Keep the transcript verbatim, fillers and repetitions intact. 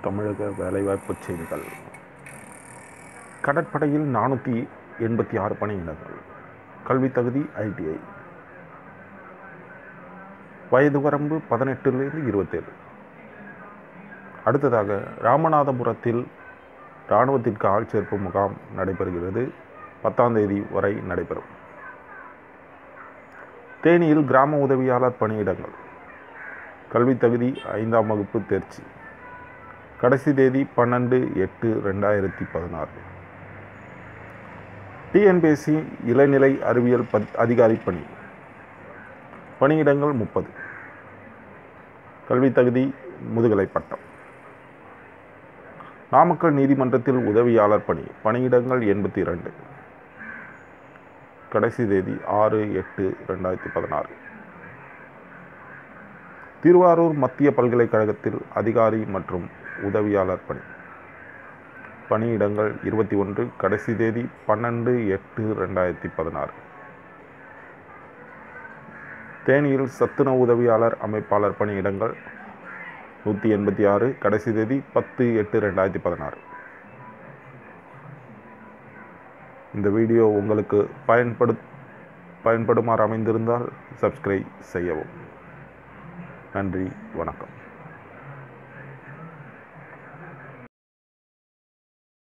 தமிழக வேலைவாய்ப்புச் செய்திகள். கடற்படையில் நானூற்றி எண்பத்தி ஆறு பணியிடங்கள். கல்வி தகுதி ஐடிஐ. வயது வரம்பு பதினெட்டிலிருந்து இருபத்தேழு. அடுத்ததாக ராமநாதபுரத்தில் இராணுவத்திற்கு ஆள் சேர்ப்பு முகாம் நடைபெறுகிறது. பத்தாம் தேதி வரை நடைபெறும். தேனியில் கிராம உதவியாளர் பணியிடங்கள். கல்வி தகுதி ஐந்தாம் வகுப்பு தேர்ச்சி. கடைசி தேதி பன்னெண்டு எட்டு ரெண்டாயிரத்தி பதினாறு. டிஎன்பிஎஸ்சி இளநிலை அறிவியல் பத் அதிகாரி பணி. பணியிடங்கள் முப்பது. கல்வி தகுதி முதுகலை பட்டம். நாமக்கல் நீதிமன்றத்தில் உதவியாளர் பணி. பணியிடங்கள் எண்பத்தி இரண்டு. கடைசி தேதி ஆறு எட்டு ரெண்டாயிரத்தி பதினாறு. திருவாரூர் மத்திய பல்கலைக்கழகத்தில் அதிகாரி மற்றும் உதவியாளர் பணி. பணியிடங்கள் இருபத்தி ஒன்று. கடைசி தேதி பன்னெண்டு எட்டு ரெண்டாயிரத்தி பதினாறு. தேனியில் சத்துணவு உதவியாளர் அமைப்பாளர் பணியிடங்கள் நூற்றி எண்பத்தி ஆறு. கடைசி தேதி பத்து எட்டு ரெண்டாயிரத்தி பதினாறு. இந்த வீடியோ உங்களுக்கு பயன்படு பயன்படுமாறு அமைந்திருந்தால் சப்ஸ்கிரைப் செய்யவும். நன்றி, வணக்கம்.